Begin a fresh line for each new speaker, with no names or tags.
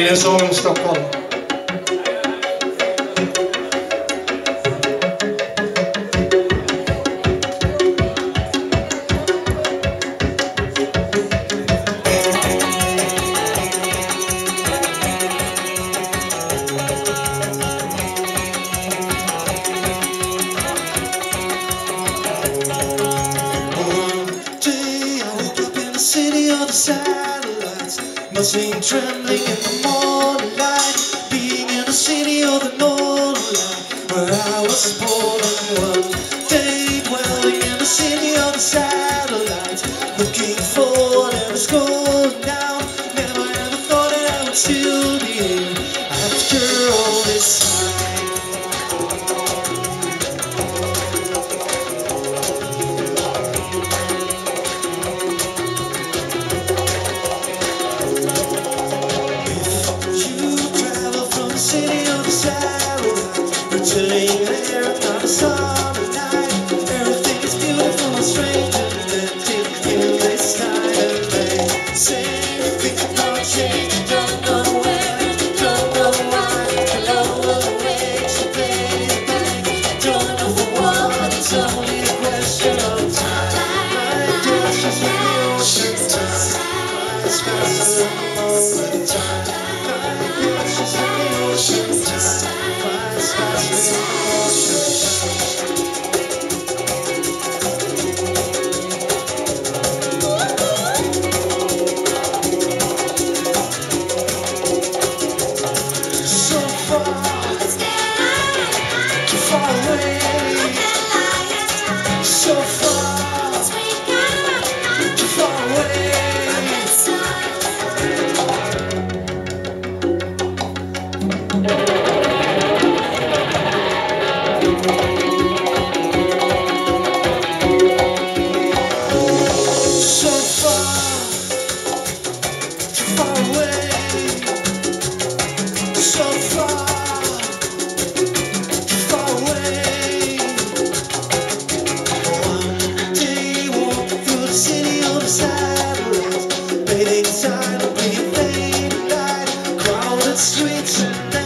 blir en sång Stockholm.
City of the satellites, nothing trembling in the morning light. Being in the city of the northern light, where I was born and one day dwelling in the city of the satellites, looking forward and it's going down. Never ever thought that I would still be here after all this time. City of the satellites, returning there on a summer night. Everything is beautiful and strange, and then in this kind of way. Say things are not changing, don't know where, don't know why. Hello, the way to play, don't know for what. It's only a question of time. My guess is when the ocean time flies faster than all the time. Inside a pretty faded light, crowded streets and